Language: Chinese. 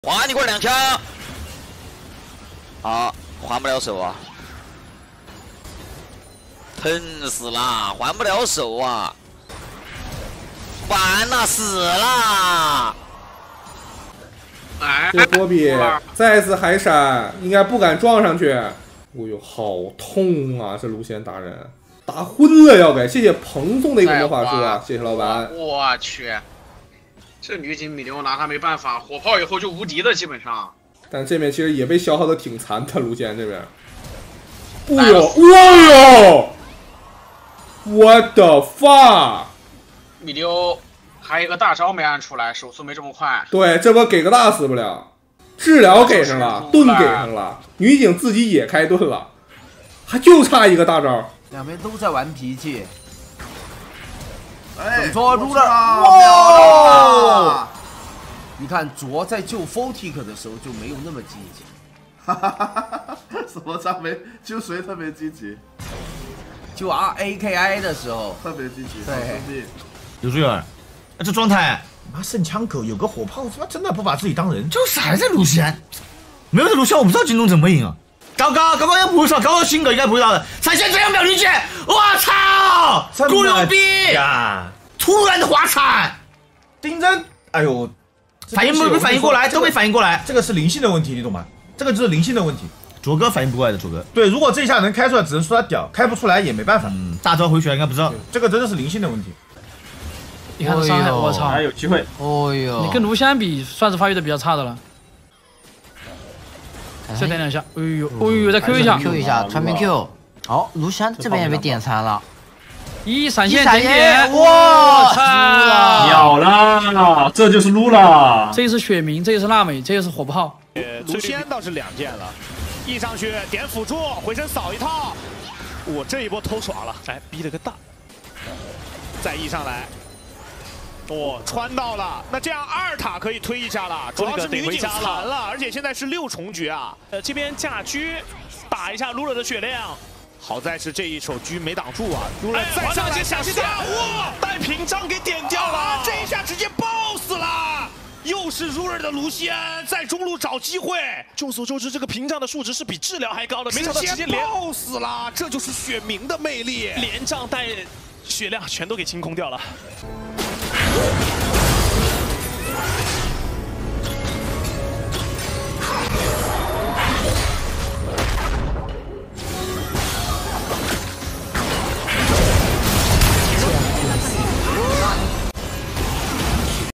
换你个2枪。啊，换不了手啊！疼死了，换不了手啊！完了，死了！ 这个波比再次海闪，应该不敢撞上去。哦呦，好痛啊！这卢仙达人打昏了要给，谢谢彭送的一个魔法术啊，谢谢老板。 我去，这女警米流拿他没办法，火炮以后就无敌了，基本上。 但这边其实也被消耗的挺惨的，卢仙这边。哦呦，哦呦！我的 fuck！ 米流还有一个大招没按出来，手速没这么快。 对，这波给个大死不了。治疗给上了，盾给上了，女警自己也开盾了，还就差一个大招。 两边都在玩脾气。 哎， 捉住了！ 哇！ 你看卓在救 Fortic 的时候就没有那么积极。 哈哈哈哈！什么他没救谁特别积极？ 救 AKI 的时候特别积极。 对， 刘志远，这状态，妈剩枪口有个火炮，他妈真的不把自己当人，就是还在卢仙，没有这卢仙，我不知道京东怎么赢啊。高高也不会少，高高性格应该不会到的。闪现这样秒理解，我操，够牛逼呀！突然的滑铲， 丁真，哎呦， 反应没反应过来，都没反应过来， 这个是灵性的问题，你懂吗？这个就是灵性的问题。 卓哥反应不过来的，卓哥。对， 如果这一下能开出来，只能说他屌，开不出来也没办法。 大招回血应该不知道， 这个真的是灵性的问题。 你看伤害，我操， 还有机会。 哦呦，你跟卢香比，算是发育的比较差的了。再点2下，哎呦，再 Q 一下 ，Q 一下，传媒 Q。好，卢香这边也被点残了。 闪现点点， 哇， 秒了，这就是撸了。 这是雪明，这是娜美，这是火炮。 卢仙倒是2件了，E上去点辅助，回身扫一套。我这一波偷耍了，哎，逼了个大。再 E 上来。穿到了，那这样2塔可以推一下了，主要是女警残了，而且现在是6重局啊。这边架狙打一下卢勒的血量，好在是这一手狙没挡住啊。卢勒再上来想下，哇，带屏障给点掉了，这一下直接爆死了。又是如尔的卢锡安在中路找机会，众所周知，这个屏障的数值是比治疗还高的，没想到直接爆死了，这就是雪明的魅力，连杖带血量全都给清空掉了。